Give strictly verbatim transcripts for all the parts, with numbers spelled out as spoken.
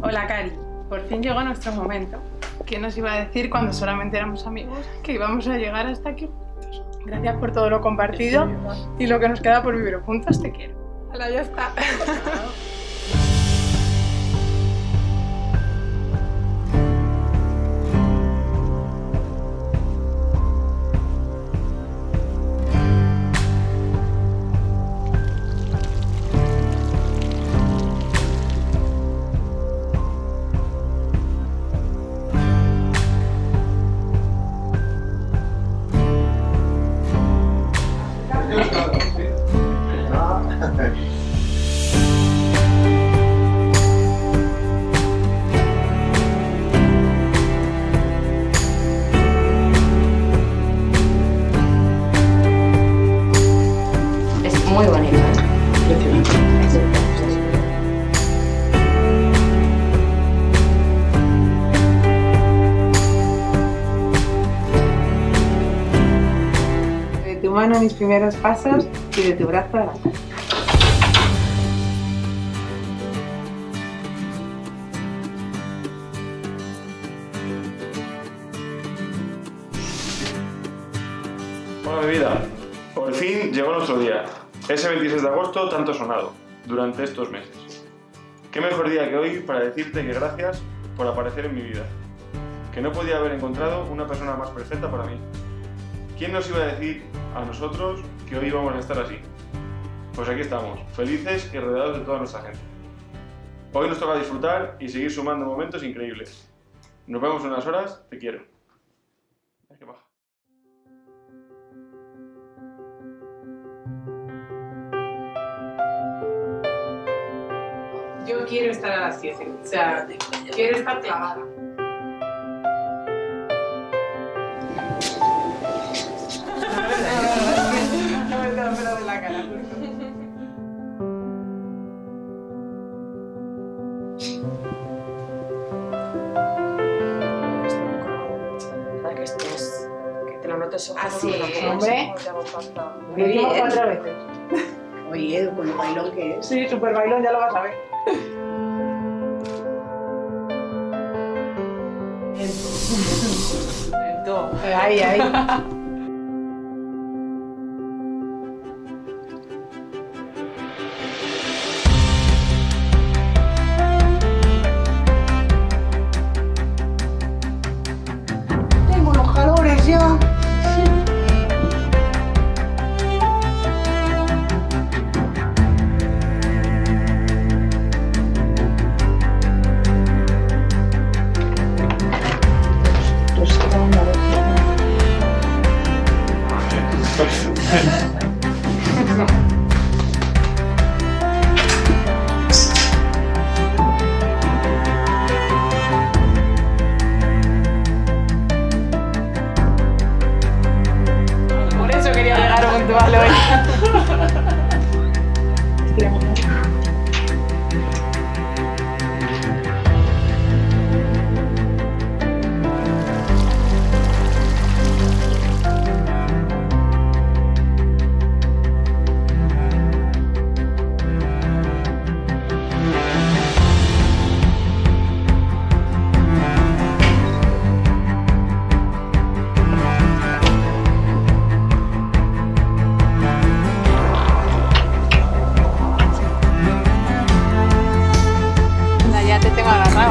Hola, Cari. Por fin llegó nuestro momento. ¿Quién nos iba a decir cuando solamente éramos amigos que íbamos a llegar hasta aquí juntos? Gracias por todo lo compartido y lo que nos queda por vivir juntos. Te quiero. Hola, ya está. Es muy bonito, ¿eh? De tu mano mis primeros pasos y de tu brazo a la cara. Hola, mi vida. Por fin llegó nuestro día. Ese veintiséis de agosto tanto sonado durante estos meses. Qué mejor día que hoy para decirte que gracias por aparecer en mi vida. Que no podía haber encontrado una persona más perfecta para mí. ¿Quién nos iba a decir a nosotros que hoy íbamos a estar así? Pues aquí estamos, felices y rodeados de toda nuestra gente. Hoy nos toca disfrutar y seguir sumando momentos increíbles. Nos vemos en unas horas, te quiero. Ay, qué baja. Yo quiero estar a las siete. O sea, quiero estar clavada. No me tengo pelo de la cara. Que estés, que te lo notes ojo. Así porque es, no hombre. Muy Lo digo bien. cuatro veces. Oye, Edu, con lo bailón que es. Sí, super bailón, ya lo vas a ver. Ahí, ahí. Tengo los calores ya. Los que van a ver. Por eso quería llegar puntual hoy. Ya te tengo agarrado.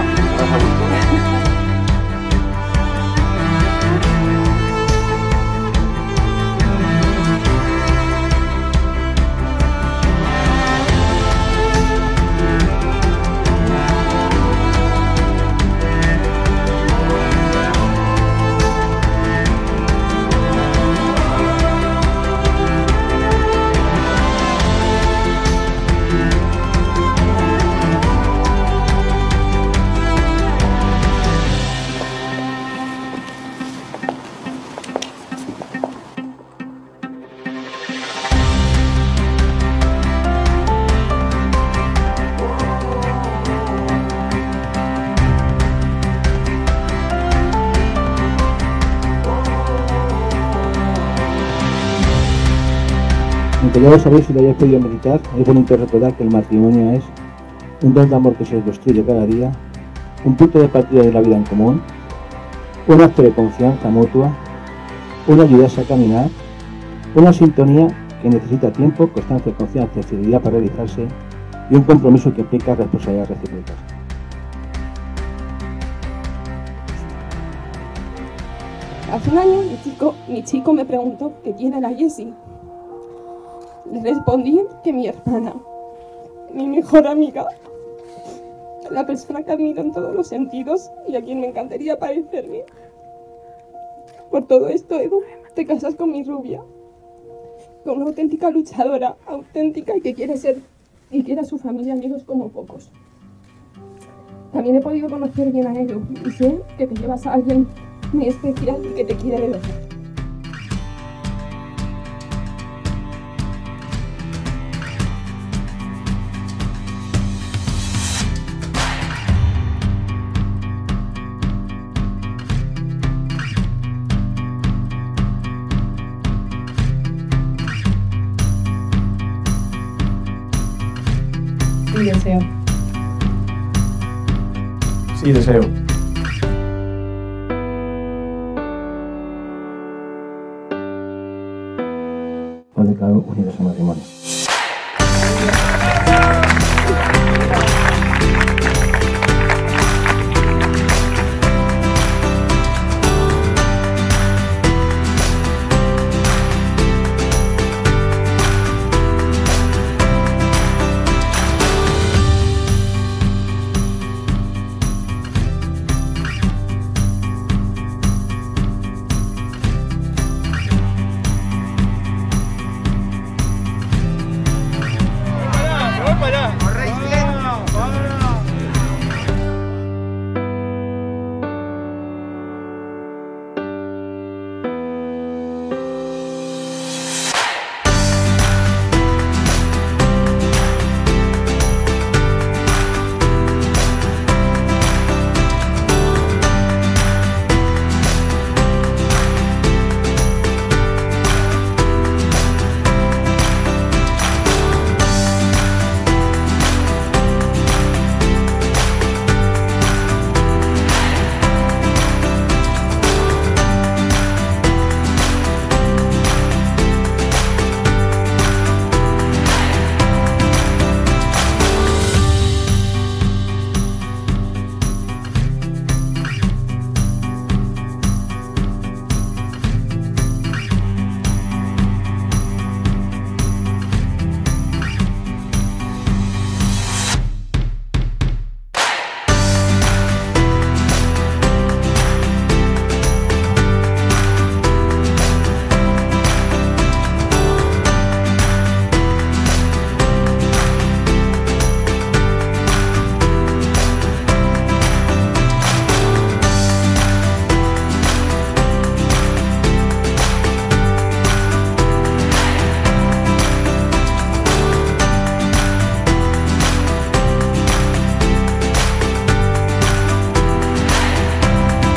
Aunque ya lo sabéis y lo hayáis podido meditar, es bonito recordar que el matrimonio es un don de amor que se construye cada día un punto de partida de la vida en común, un acto de confianza mutua, una ayuda a caminar, una sintonía que necesita tiempo, constancia, confianza y fidelidad para realizarse y un compromiso que implica responsabilidades recíprocas. Hace un año mi chico, mi chico me preguntó que quién era Jessie. Le respondí que mi hermana, mi mejor amiga, la persona que admiro en todos los sentidos y a quien me encantaría parecerme. Por todo esto, Edu, te casas con mi rubia, con una auténtica luchadora, auténtica y que quiere ser y quiere a su familia y amigos como pocos. También he podido conocer bien a Edu y sé que te llevas a alguien muy especial y que te quiere de verdad. Sí, deseo. Sí, deseo. Os declaro unidos en matrimonio.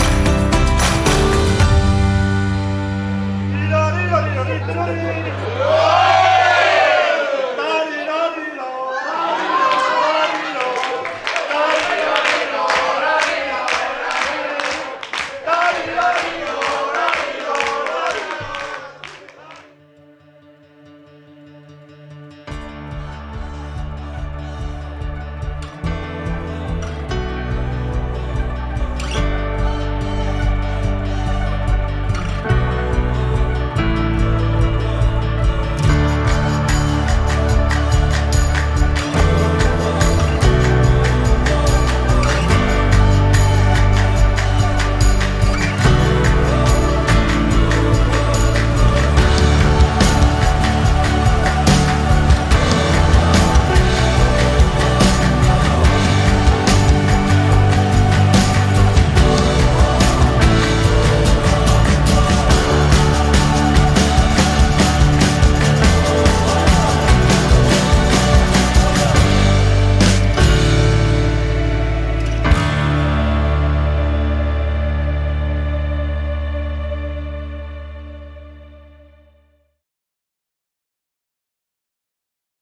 ¡Viva, viva, viva, viva!